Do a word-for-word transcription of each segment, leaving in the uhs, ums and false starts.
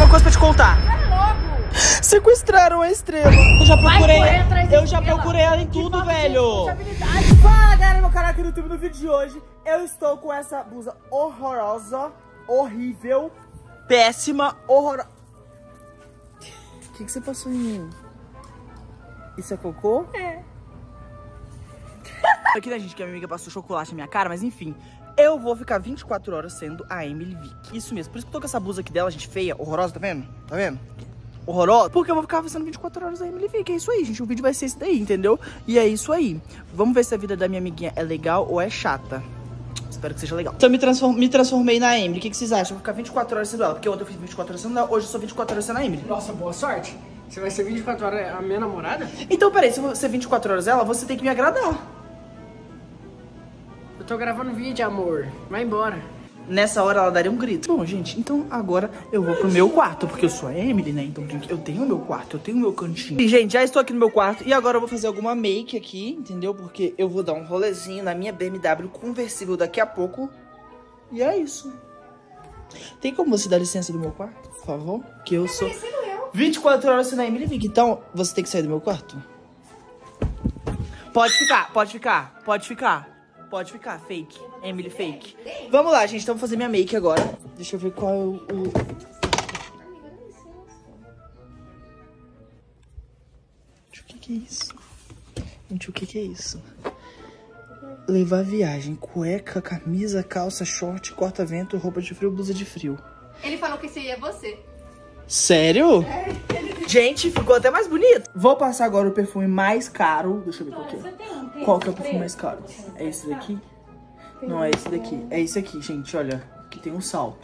uma coisa pra te contar. Logo. Sequestraram a Estrela. Eu já procurei. Eu já Estrela. procurei ela em tudo, velho. Fala, galera, meu canal aqui no YouTube. No vídeo de hoje, eu estou com essa blusa horrorosa, horrível, péssima, horrorosa. O que, que você passou em mim? Isso é cocô? É. Aqui, né, gente, que a minha amiga passou chocolate na minha cara, mas enfim. Eu vou ficar vinte e quatro horas sendo a Emily Vick. Isso mesmo, por isso que eu tô com essa blusa aqui dela, gente, feia, horrorosa, tá vendo? Tá vendo? Horrorosa. Porque eu vou ficar sendo vinte e quatro horas a Emily Vick. É isso aí, gente. O vídeo vai ser esse daí, entendeu? E é isso aí. Vamos ver se a vida da minha amiguinha é legal ou é chata. Espero que seja legal. Então eu me, transform, me transformei na Emily. O que, que vocês acham? Eu vou ficar vinte e quatro horas sendo ela. Porque ontem eu fiz vinte e quatro horas sendo ela, hoje eu sou vinte e quatro horas sendo a Emily. Nossa, boa sorte. Você vai ser vinte e quatro horas a minha namorada? Então, peraí, se eu vou ser vinte e quatro horas ela, você tem que me agradar. Eu tô gravando vídeo, amor. Vai embora. Nessa hora ela daria um grito. Bom, gente, então agora eu vou pro meu quarto, porque eu sou a Emily, né? Então eu tenho o meu quarto, eu tenho o meu cantinho. E, gente, já estou aqui no meu quarto e agora eu vou fazer alguma make aqui, entendeu? Porque eu vou dar um rolezinho na minha B M W conversível daqui a pouco. E é isso. Tem como você dar licença do meu quarto, por favor? Que eu sou vinte e quatro horas sendo a Emily Vick. Então, você tem que sair do meu quarto. Pode ficar, pode ficar, pode ficar. Pode ficar, fake. Emily fake. Vamos lá, gente. Então vou fazer minha make agora. Deixa eu ver qual é o... o... Gente, o que que é isso? Gente, o que que é isso? Levar viagem. Cueca, camisa, calça, short, corta-vento, roupa de frio, blusa de frio. Ele falou que esse aí é você. Sério? É. Gente, ficou até mais bonito. Vou passar agora o perfume mais caro. Deixa eu ver qual que é. Qual que é o perfume mais caro? É esse daqui? Não, é esse daqui. É esse aqui, gente, olha. Que tem um salto.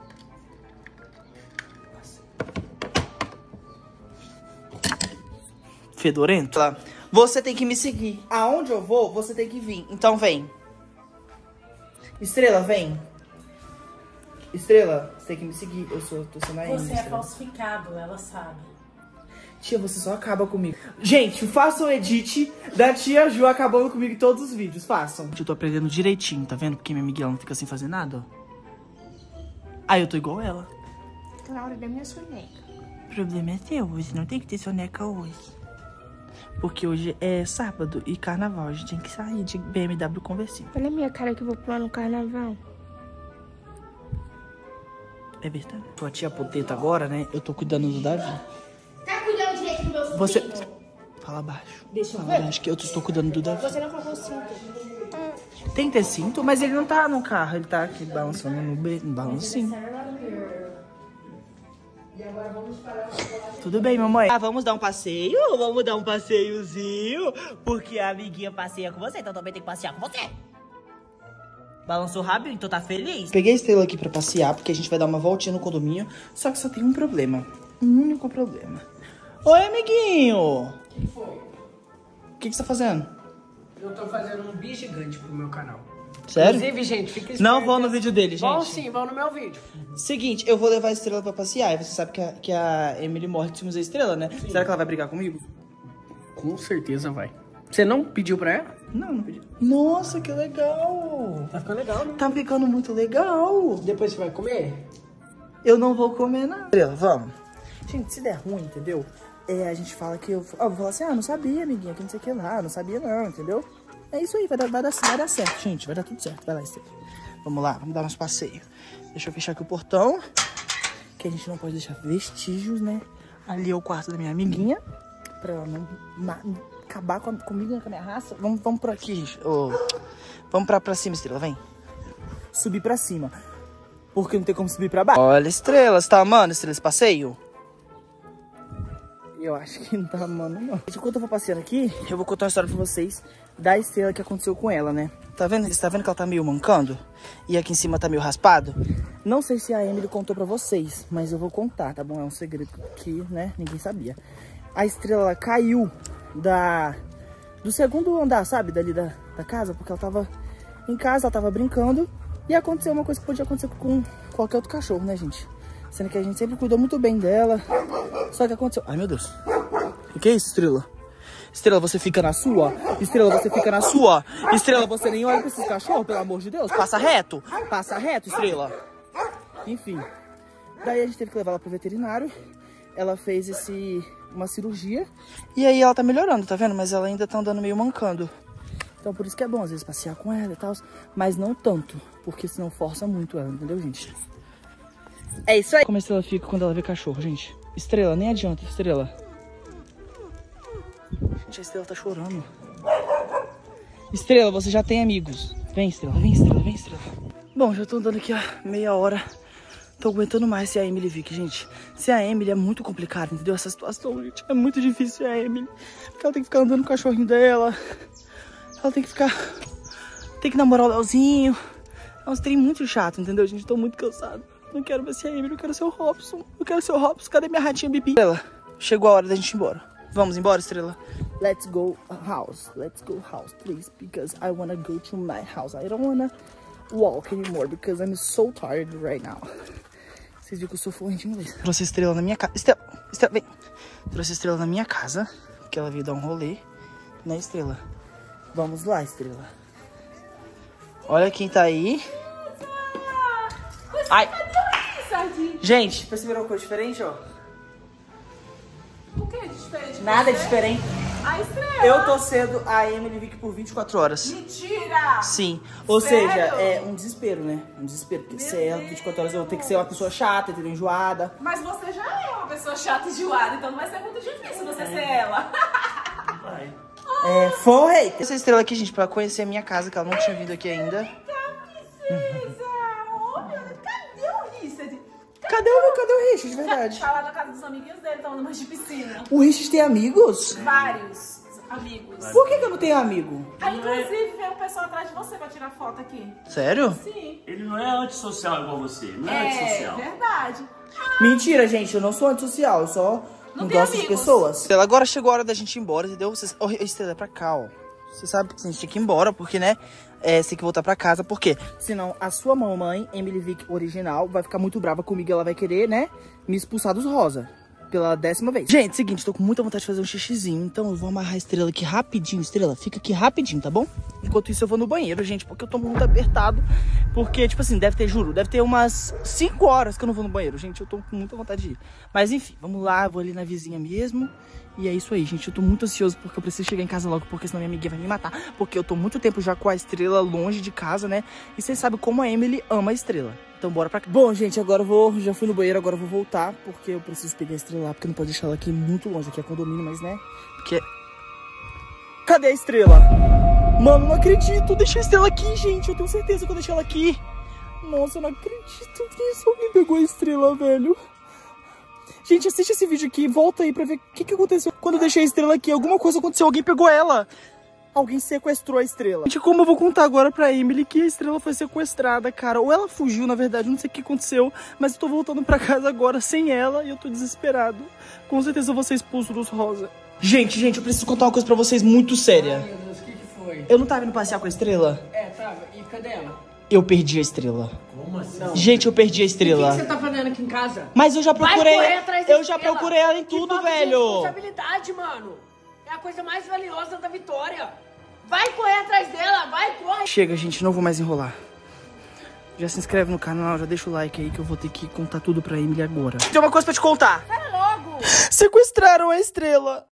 Fedorento? Você tem que me seguir. Aonde eu vou, você tem que vir. Então vem. Estrela, vem. Estrela, você tem que me seguir. Eu sou, tô sendo a Emily. Você é falsificado, ela sabe. Tia, você só acaba comigo. Gente, façam o edit da tia Ju acabando comigo em todos os vídeos. Façam. Eu tô aprendendo direitinho, tá vendo? Porque minha amiga ela não fica sem fazer nada, ó. Aí eu tô igual ela. Tá na hora da minha soneca. O problema é teu, você não tem que ter soneca hoje. Porque hoje é sábado e carnaval. A gente tem que sair de B M W conversível. Olha a minha cara que eu vou pular no carnaval. É verdade. Tua tia poteta agora, né? Eu tô cuidando do Davi. Tá cuidando direito do meu cinto? Você... Fala baixo. Deixa eu Fala ver. baixo que eu estou cuidando do Davi. Você não colocou o cinto. Tem que ter cinto, mas ele não tá no carro. Ele tá aqui balançando no, be... no balancinho. Tudo bem, mamãe? Ah, vamos dar um passeio? Vamos dar um passeiozinho? Porque a amiguinha passeia com você, então também tem que passear com você. Balançou rápido, então tá feliz? Peguei a Estrela aqui pra passear, porque a gente vai dar uma voltinha no condomínio. Só que só tem um problema. Um único problema. Oi, amiguinho! O que foi? O que, que você tá fazendo? Eu tô fazendo um bi gigante pro meu canal. Sério? Inclusive, gente, fica esperto. Não vão no vídeo dele, gente. Vão sim, vão no meu vídeo. Seguinte, eu vou levar a Estrela pra passear. E você sabe que a, que a Emily morre de ciúmes da Estrela, né? Sim. Será que ela vai brigar comigo? Com certeza vai. Você não pediu pra ela? Não, não pedi. Nossa, que legal. Tá ficando legal, né? Tá ficando muito legal. Depois você vai comer? Eu não vou comer nada. Estrela, vamos. Gente, se der ruim, entendeu? É, a gente fala que eu... Ó, eu vou falar assim, ah, não sabia, amiguinha, que não sei o que lá. Não sabia não, entendeu? É isso aí, vai dar, vai, dar, vai dar certo, gente. Vai dar tudo certo. Vai lá, Estrela. Vamos lá, vamos dar nosso passeio. Deixa eu fechar aqui o portão. Que a gente não pode deixar vestígios, né? Ali é o quarto da minha amiguinha. Pra ela não acabar com a, comigo, com a minha raça. Vamos, vamos por aqui, gente. Oh, vamos pra, pra cima, Estrela, vem. Subir pra cima. Porque não tem como subir pra baixo. Olha, Estrela, você tá amando, Estrela, esse passeio? Eu acho que não tá amando, não. Enquanto eu vou passeando aqui, eu vou contar uma história pra vocês da Estrela que aconteceu com ela, né? Tá vendo? Você tá vendo que ela tá meio mancando? E aqui em cima tá meio raspado? Não sei se a Emily contou pra vocês, mas eu vou contar, tá bom? É um segredo que, né, ninguém sabia. A Estrela ela caiu da... do segundo andar, sabe? Dali da, da casa, porque ela tava em casa, ela tava brincando. E aconteceu uma coisa que podia acontecer com qualquer outro cachorro, né, gente? Sendo que a gente sempre cuidou muito bem dela. Só que aconteceu... Ai, meu Deus. O que é isso, Estrela? Estrela, você fica na sua. Estrela, você fica na sua. Estrela, você nem olha pra esses cachorros, pelo amor de Deus. Passa reto. Passa reto, Estrela. Enfim. Daí a gente teve que levar ela pro veterinário. Ela fez esse, uma cirurgia. E aí ela tá melhorando, tá vendo? Mas ela ainda tá andando meio mancando. Então por isso que é bom, às vezes, passear com ela e tal. Mas não tanto, porque senão força muito ela, entendeu, gente? É isso aí. Como a Estrela fica quando ela vê cachorro, gente. Estrela, nem adianta, Estrela. Gente, a Estrela tá chorando. Estrela, você já tem amigos. Vem, Estrela, vem, Estrela, vem, Estrela. Bom, já tô andando aqui há meia hora. Tô aguentando mais se a Emily vir, gente. Se a Emily é muito complicado, entendeu? Essa situação, gente. É muito difícil a Emily. Porque ela tem que ficar andando com o cachorrinho dela. Ela tem que ficar... Tem que namorar o Leozinho. É um trem muito chato, entendeu, gente? Tô muito cansado. Não quero ver se a Emily, eu quero ser o Robson. Eu quero ser o Robson. Cadê minha ratinha Bibi? Estrela, chegou a hora da gente ir embora. Vamos embora, Estrela? Let's go house. Let's go house, please. Because I wanna go to my house. I don't wanna walk anymore because I'm so tired right now. Vocês viram que eu sou fluente em inglês. Trouxe a Estrela na minha casa. Estrela, Estrela, vem. Trouxe a Estrela na minha casa, porque ela veio dar um rolê. Né, Estrela? Vamos lá, Estrela. Olha quem tá aí. Ai. Gente, perceberam uma coisa diferente, ó? O que é diferente? Nada é diferente. A Estrela. Eu tô sendo a Emily Vick por vinte e quatro horas. Mentira! Sim. Ou Sério? seja, é um desespero, né? Um desespero. Porque se é vinte e quatro horas eu vou ter que ser uma pessoa chata, entendeu? Enjoada. Mas você já é uma pessoa chata e enjoada, então não vai ser muito difícil você ser ela. Vai. É, foi! Essa Estrela aqui, gente, pra conhecer a minha casa, que ela não tinha vindo aqui ainda. Princesa! Oh, meu Deus, cadê o Richard? Cadê o, cadê o Richard, de verdade? Tá lá na casa dos amiguinhos dele, tomando mais de piscina. O Richard tem amigos? Vários amigos. Por que que eu não tenho amigo? Aí, inclusive, veio o pessoal atrás de você pra tirar foto aqui. Sério? Sim. Ele não é antissocial igual você, não é, É, antissocial. verdade. Mentira, gente, eu não sou antissocial, eu só não, Não tem gosto de amigos. pessoas. Estrela, agora chegou a hora da gente ir embora, entendeu? Vocês... Oh, Estrela, é pra cá, ó. Você sabe que a gente tem que ir embora, porque, né? É, você tem que voltar pra casa, por quê? Senão a sua mamãe, Emily Vick original, vai ficar muito brava comigo e ela vai querer, né, me expulsar dos rosa. Pela décima vez. Gente, seguinte, tô com muita vontade de fazer um xixizinho, então eu vou amarrar a Estrela aqui rapidinho. Estrela, fica aqui rapidinho, tá bom? Enquanto isso eu vou no banheiro, gente, porque eu tô muito apertado. Porque, tipo assim, deve ter, juro, deve ter umas cinco horas que eu não vou no banheiro. Gente, eu tô com muita vontade de ir. Mas enfim, vamos lá, eu vou ali na vizinha mesmo. E é isso aí, gente, eu tô muito ansioso porque eu preciso chegar em casa logo, porque senão minha amiguinha vai me matar. Porque eu tô muito tempo já com a Estrela longe de casa, né? E vocês sabem como a Emily ama a Estrela. Então bora pra cá. Bom, gente, agora eu vou, já fui no banheiro, agora eu vou voltar, porque eu preciso pegar a Estrela lá, porque não pode deixar ela aqui muito longe, aqui é condomínio, mas né, porque... Cadê a Estrela? Mano, não acredito, deixei a Estrela aqui, gente, eu tenho certeza que eu deixei ela aqui. Nossa, eu não acredito nisso, alguém pegou a Estrela, velho. Gente, assiste esse vídeo aqui, volta aí pra ver o que, que aconteceu. Quando eu deixei a Estrela aqui, alguma coisa aconteceu, alguém pegou ela. Alguém sequestrou a Estrela. Gente, como eu vou contar agora pra Emily que a Estrela foi sequestrada, cara? Ou ela fugiu, na verdade, não sei o que aconteceu. Mas eu tô voltando pra casa agora sem ela e eu tô desesperado. Com certeza eu vou ser expulso dos rosa. Gente, gente, eu preciso contar uma coisa pra vocês muito séria. Ai, meu Deus, o que que foi? Eu não tava indo passear com a Estrela? É, tava. E cadê ela? Eu perdi a Estrela. Como assim? Não. Gente, eu perdi a O que, que Estrela. você tá fazendo aqui em casa? Mas eu já procurei. Vai correr atrás da Eu já Estrela. procurei ela em Que tudo, falta de velho. responsabilidade, mano. É a coisa mais valiosa da vitória. Vai correr atrás dela, vai, corre. Chega, gente, não vou mais enrolar. Já se inscreve no canal, já deixa o like aí que eu vou ter que contar tudo pra Emily agora. Tem uma coisa pra te contar. Fala logo. Sequestraram a Estrela.